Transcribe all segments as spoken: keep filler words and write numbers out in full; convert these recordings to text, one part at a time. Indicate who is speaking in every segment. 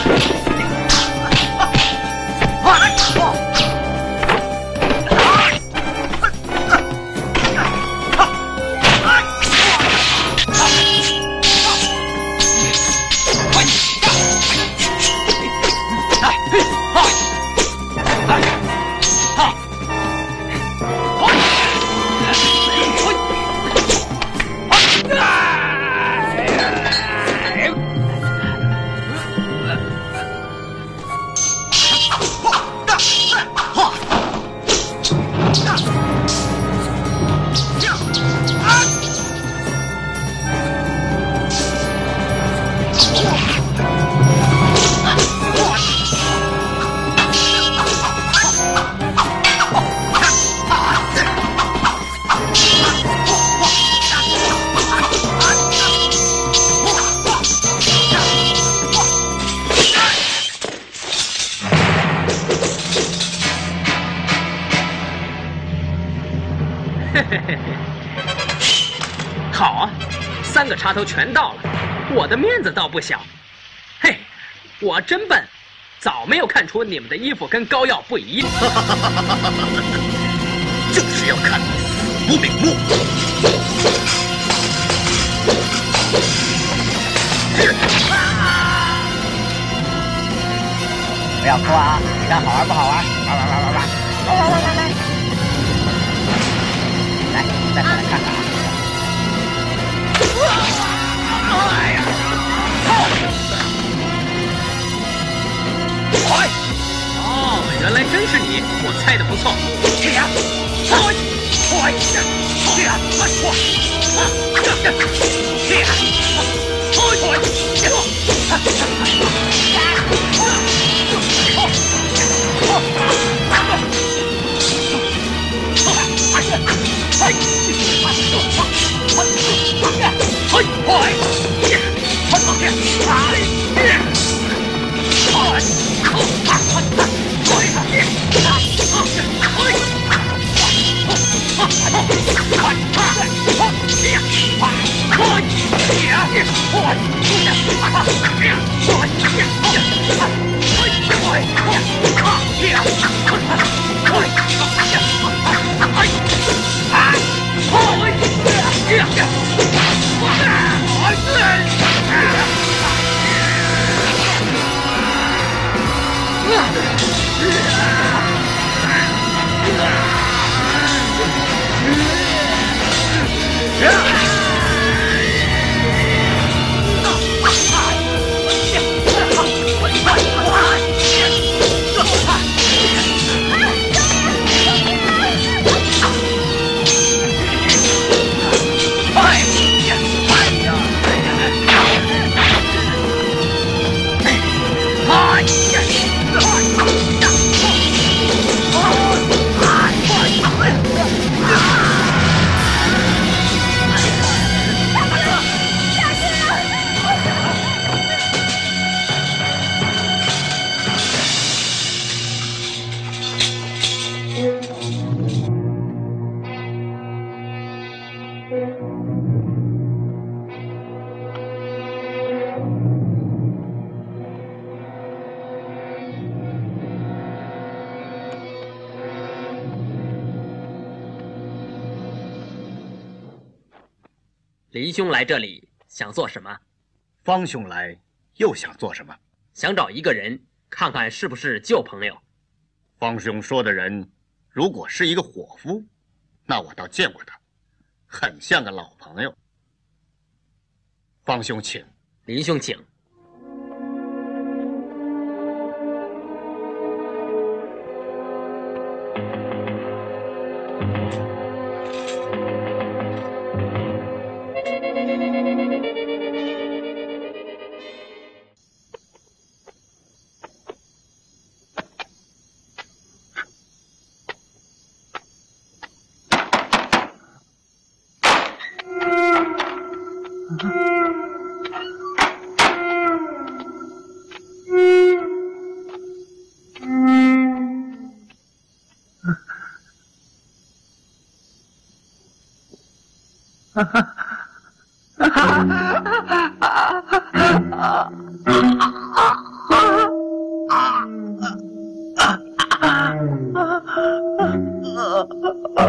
Speaker 1: 好啊，三个插头全到了，我的面子倒不小。嘿，我真笨，早没有看出你们的衣服跟膏药不一样。
Speaker 2: 就是要看你死不瞑目。
Speaker 3: 不要哭啊！你看好玩不好玩？玩玩玩玩玩！来来来来来，来，再过来看看啊！哎呀！快！
Speaker 1: 哦，原来真是你，我猜的不错。
Speaker 3: 去呀！快！快！去呀！快！去呀！
Speaker 1: 林兄来这里想做什么？
Speaker 2: 方兄来又想做什么？
Speaker 1: 想找一个人看看是不是旧朋友。
Speaker 2: 方兄说的人，如果是一个伙夫，那我倒见过他，很像个老朋友。方兄请。
Speaker 1: 林兄请。
Speaker 3: 哈哈哈哈哈哈！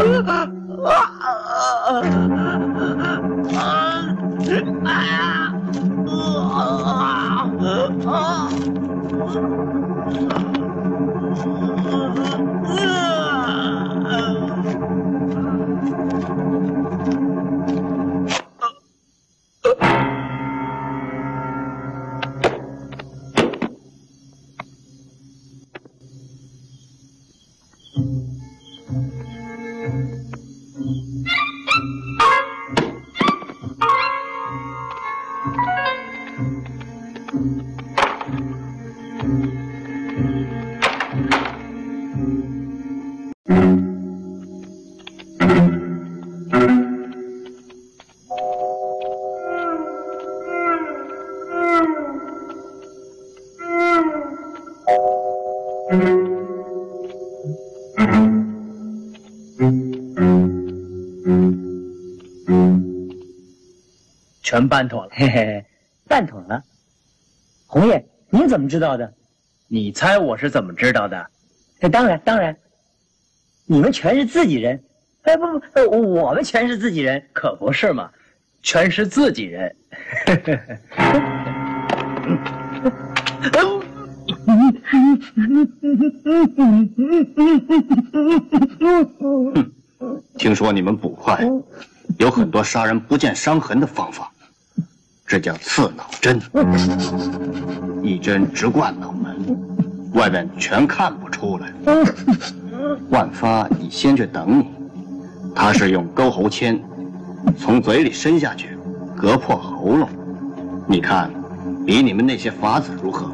Speaker 4: 全办妥了，嘿嘿，办妥了。红叶，您怎么知道的？
Speaker 5: 你猜我是怎么知道的？
Speaker 4: 哎，当然当然，你们全是自己人。哎，不不，呃我们全是自己人，
Speaker 5: 可不是嘛，全是自己人。
Speaker 2: 听说你们捕快有很多杀人不见伤痕的方法，这叫刺脑针，一针直贯脑门，外边全看不出来。万发，你先去等你，他是用钩喉签从嘴里伸下去，割破喉咙，你看比你们那些法子如何？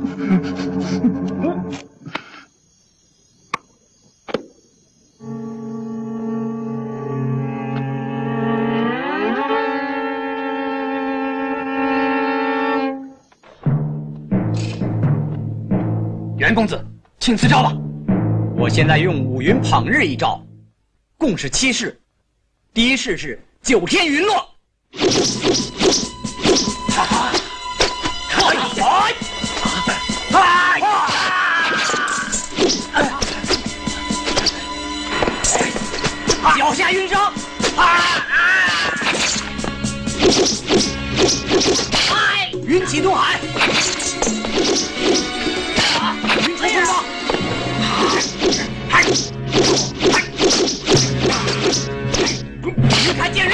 Speaker 1: 袁公子，请赐招吧。
Speaker 6: 我现在用五云捧日一招，共是七式。第一式是九天云落。脚下云伤。云起东海。云开见日。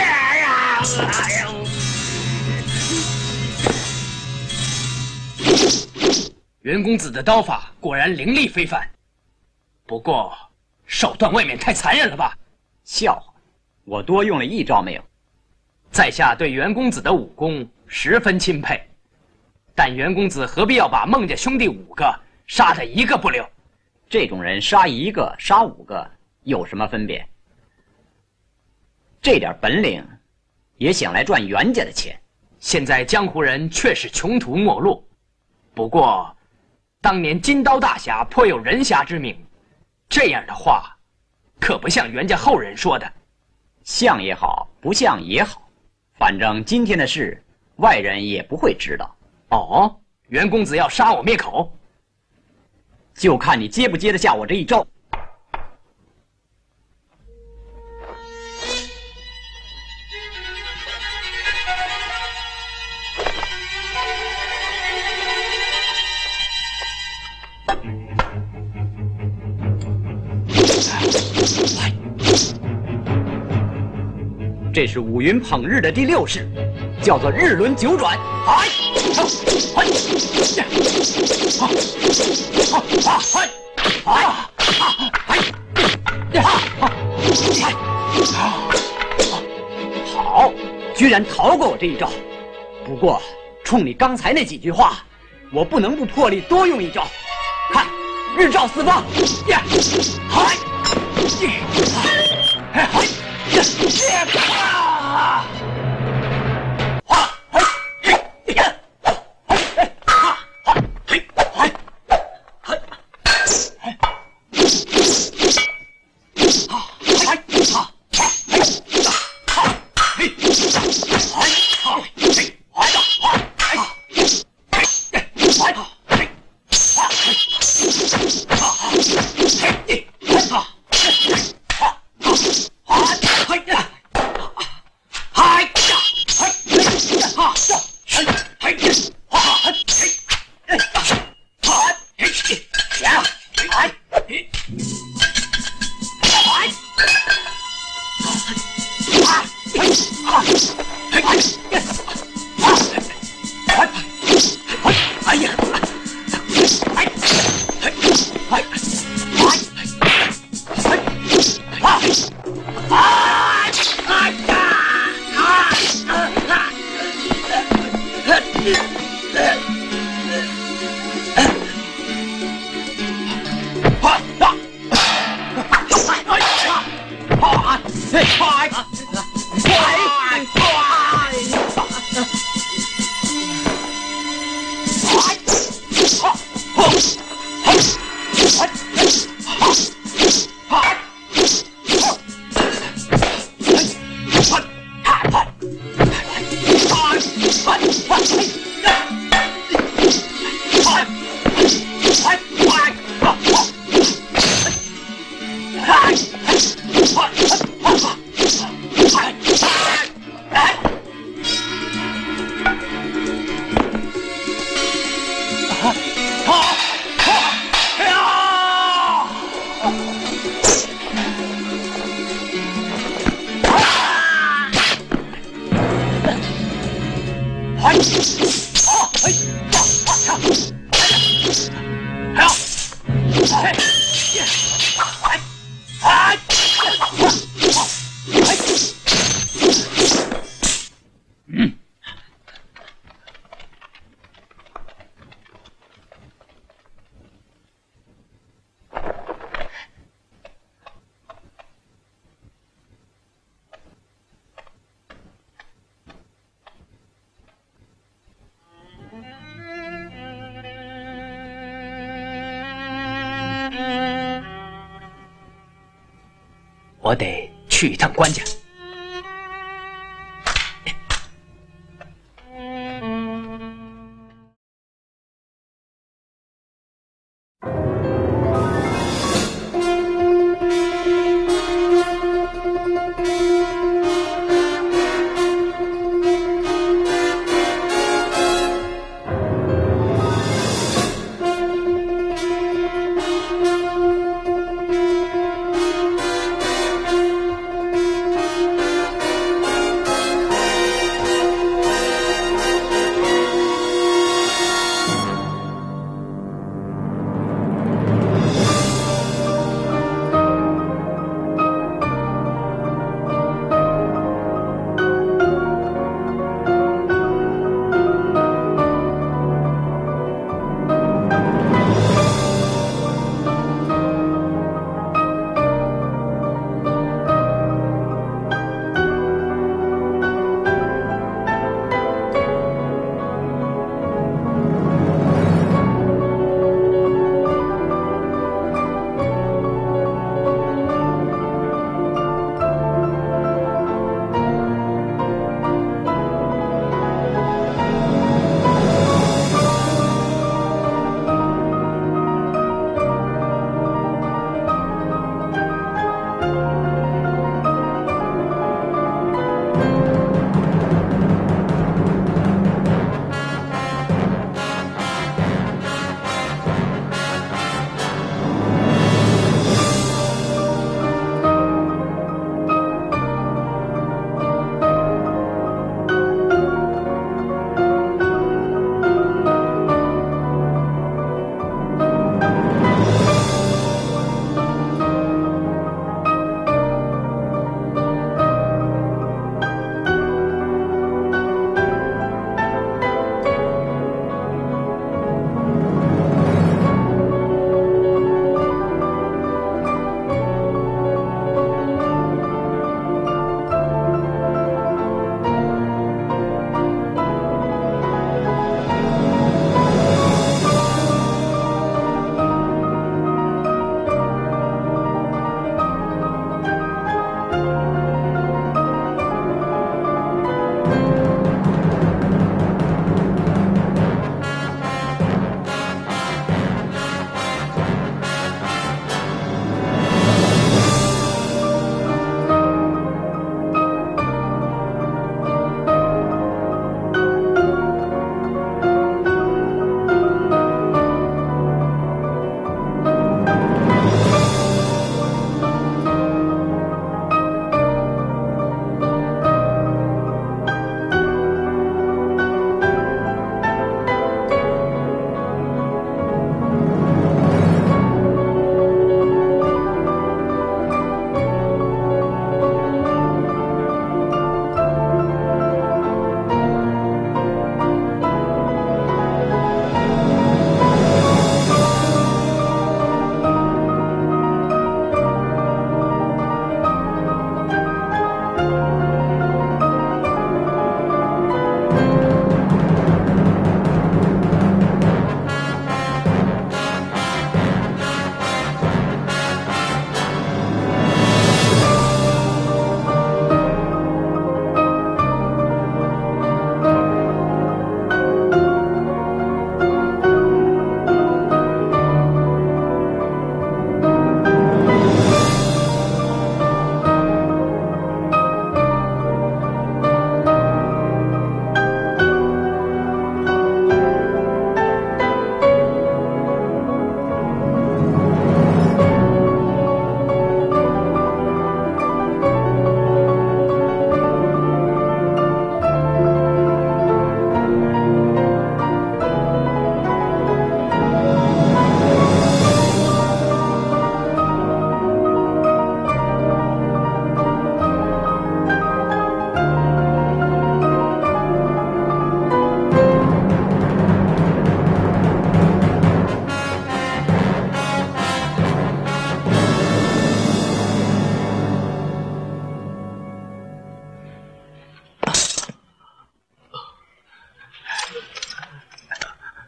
Speaker 1: 袁公子的刀法果然凌厉非凡，不过手段未免太残忍了吧？
Speaker 6: 笑话，我多用了一招没有。
Speaker 1: 在下对袁公子的武功十分钦佩，但袁公子何必要把孟家兄弟五个杀得一个不留？
Speaker 6: 这种人杀一个杀五个有什么分别？这点本领也想来赚袁家的钱。
Speaker 1: 现在江湖人确实穷途末路，不过当年金刀大侠颇有人侠之名，这样的话可不像袁家后人说的。
Speaker 6: 像也好，不像也好，反正今天的事外人也不会知道。
Speaker 1: 哦，袁公子要杀我灭口，
Speaker 6: 就看你接不接得下我这一招。这是五云捧日的第六式，叫做日轮九转。哎，哎，呀，啊，啊，哎，哎，哎，呀，啊，好，居然逃过我这一招。不过，冲你刚才那几句话，我不能不破例多用一招。看，日照四方，呀，哎，哎，哎。啊！啊！哎！嘿！呀！哎！哎！啊！嘿！哎！嘿！哎！啊！哎！啊！嘿！啊！嘿！哎！啊！嘿！哎！啊！哎！嘿！哎！啊！嘿！啊！嘿！啊！嘿！啊！嘿！啊！
Speaker 1: 我得去一趟关家。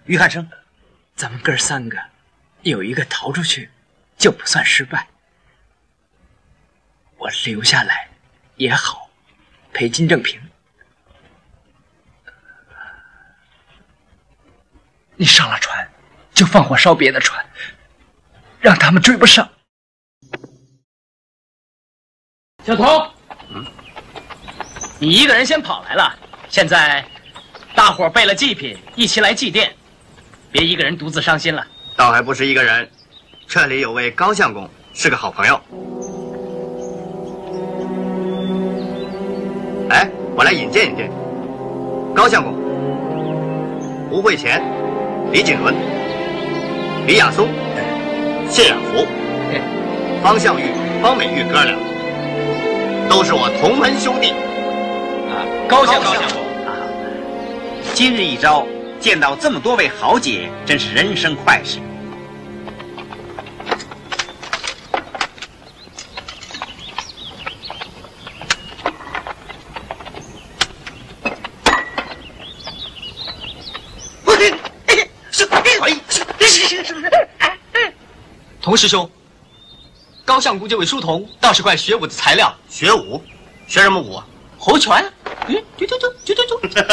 Speaker 7: 于汉生，
Speaker 1: 咱们哥三个有一个逃出去，就不算失败。我留下来也好，陪金正平。你上了船，就放火烧别的船，让他们追不上。小童，嗯，你一个人先跑来了，现在大伙备了祭品，一起来祭奠，别一个人独自伤心了。
Speaker 2: 倒还不是一个人，这里有位高相公，是个好朋友。哎，我来引荐引荐。高相公，胡慧贤、李锦伦、李亚松、谢亚福、方向玉、方美玉哥俩，都是我同门兄弟。
Speaker 7: 啊，高相高相公啊！今日一朝见到这么多位豪杰，真是人生快事。
Speaker 1: 童师兄，高相公这位书童倒是块学武的材料。
Speaker 2: 学武？学什么武啊？
Speaker 1: 猴拳。嗯，啾啾啾啾啾啾。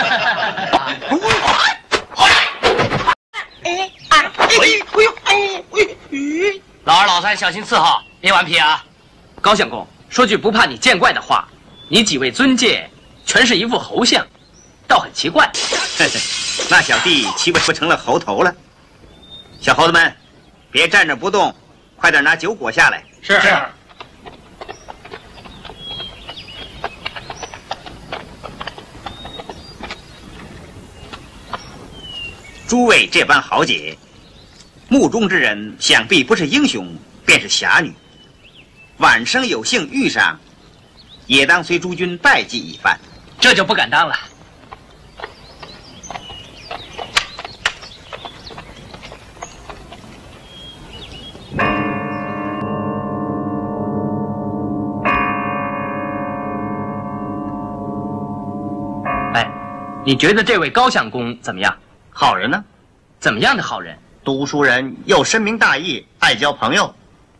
Speaker 1: 老二老三小心伺候，别顽皮啊！高相公，说句不怕你见怪的话，你几位尊戒全是一副猴相，倒很奇怪。
Speaker 7: 那小弟岂不不成了猴头了？小猴子们，别站着不动，快点拿酒果下来。
Speaker 1: 是。是。
Speaker 7: 诸位这般豪杰，墓中之人想必不是英雄，便是侠女。晚生有幸遇上，也当随诸君拜祭一番。
Speaker 1: 这就不敢当了。你觉得这位高相公怎么样？
Speaker 2: 好人呢？
Speaker 1: 怎么样的好人？
Speaker 2: 读书人，又深明大义，爱交朋友。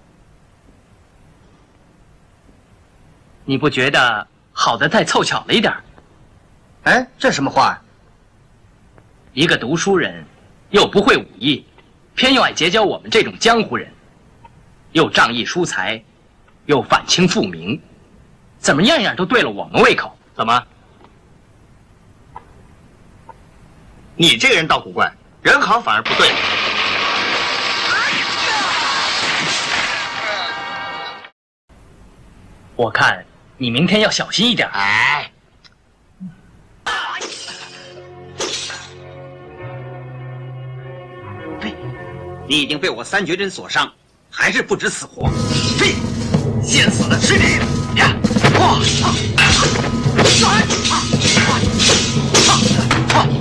Speaker 1: 你不觉得好的太凑巧了一点？
Speaker 2: 哎，这什么话呀？
Speaker 1: 一个读书人，又不会武艺，偏又爱结交我们这种江湖人，又仗义疏财，又反清复明，怎么样样都对了我们胃口？怎么？
Speaker 2: 你这个人倒古怪，人好反而不对。
Speaker 1: 我看你明天要小心一点。
Speaker 2: 哎，
Speaker 7: 呸！你已经被我三绝针所伤，还是不知死活。
Speaker 3: 嘿，先死的是你呀！哇！啊！啊！啊！啊！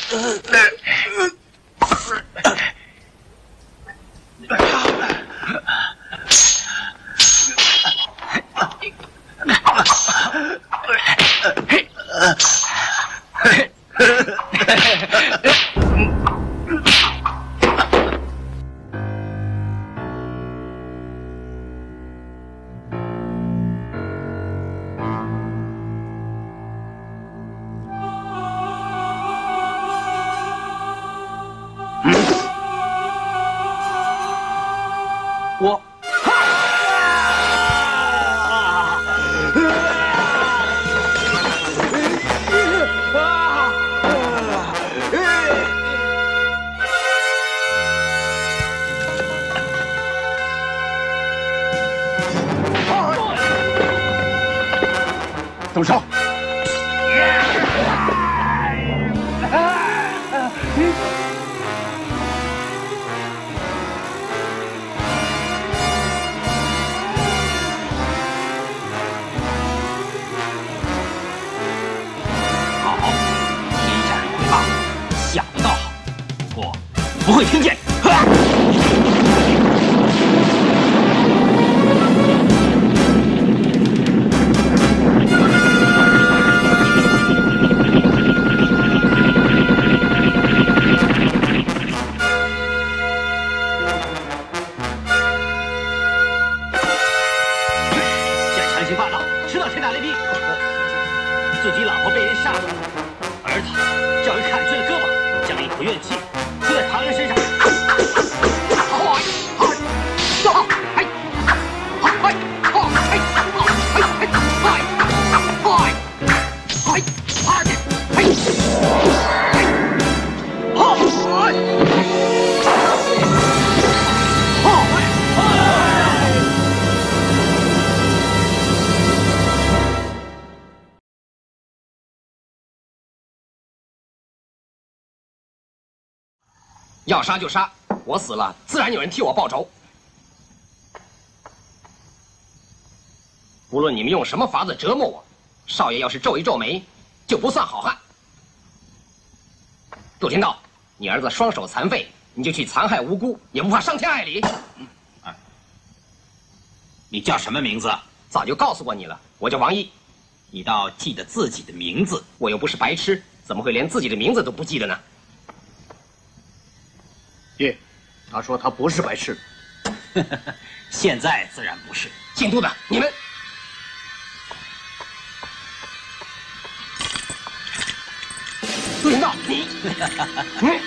Speaker 6: 我。
Speaker 2: 动手！
Speaker 6: 好，天下人回骂，想得倒好，我不会听见。自己老婆被人杀了，而他叫人砍去了胳膊，将一口怨气出在唐人身上。要杀就杀，我死了，自然有人替我报仇。无论你们用什么法子折磨我，少爷要是皱一皱眉，就不算好汉。杜天道，你儿子双手残废，你就去残害无辜，也不怕伤天害理？嗯，哎，你叫什么名字？早就告诉过你了，我叫王一。你倒记得自己的名字，我又不是白痴，怎么会连自己的名字都不记得呢？
Speaker 2: 爹，他说他不是白痴，
Speaker 6: 现在自然不是。姓杜的，你们杜云道，你，嗯，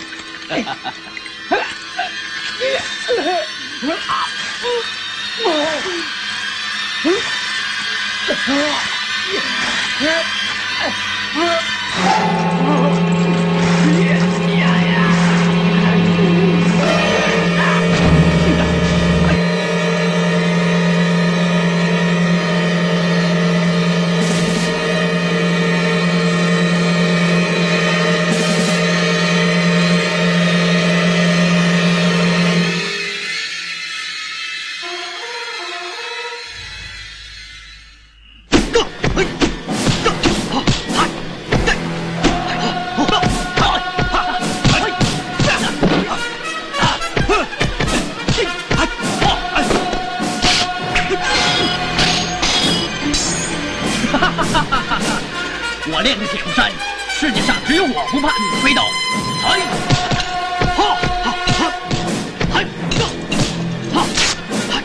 Speaker 5: 我练的铁布衫，世界上只有我不怕你飞刀。哎，哈，哈，哈，哎，哈，哈，哎，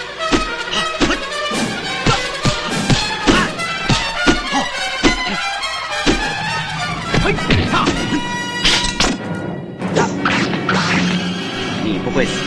Speaker 5: 哈，
Speaker 6: 你不会死。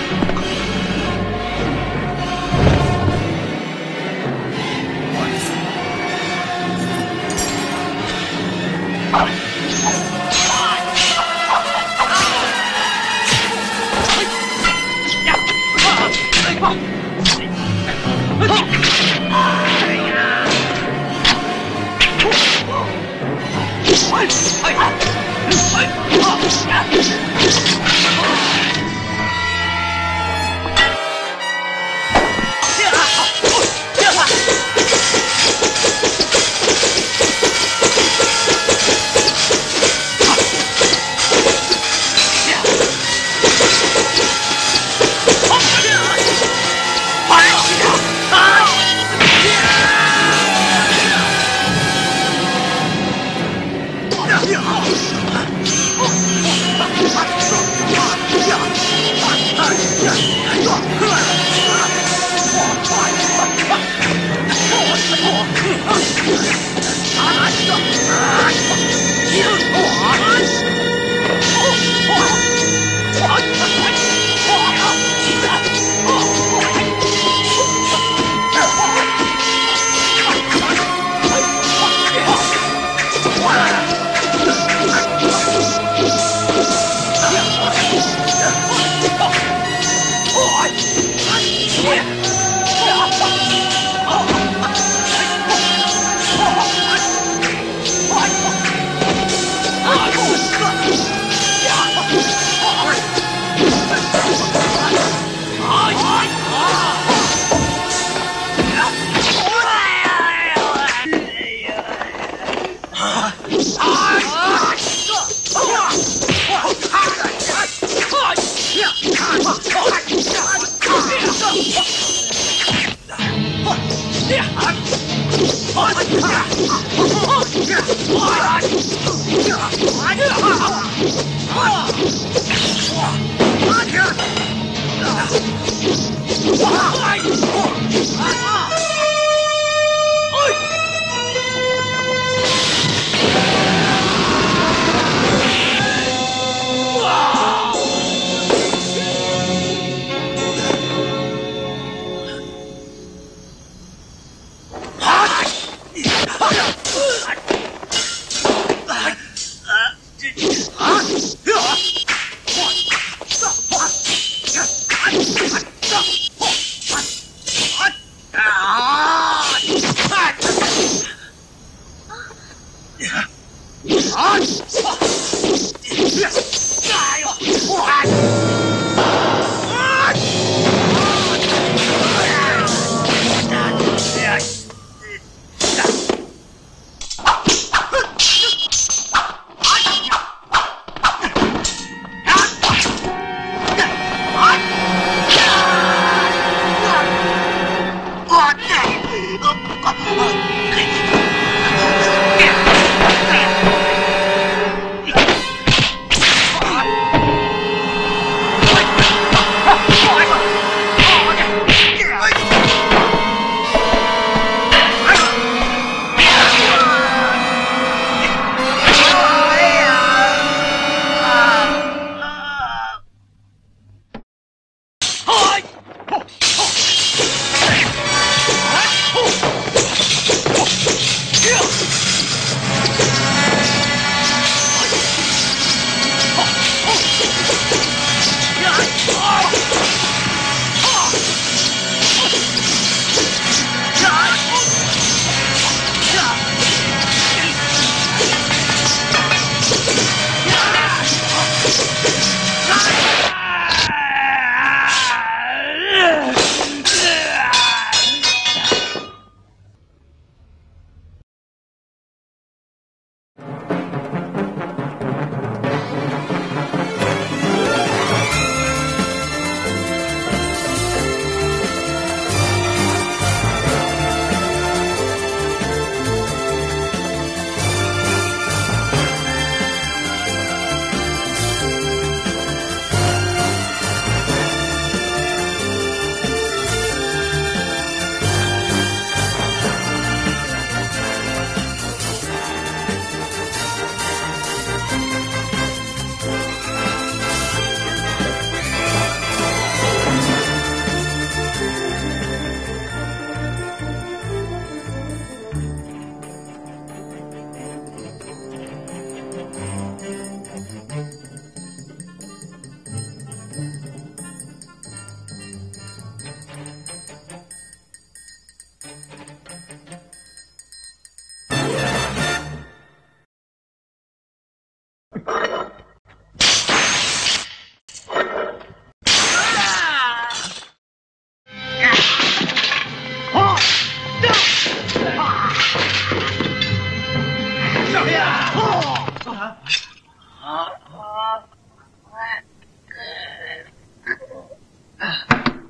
Speaker 3: 啊！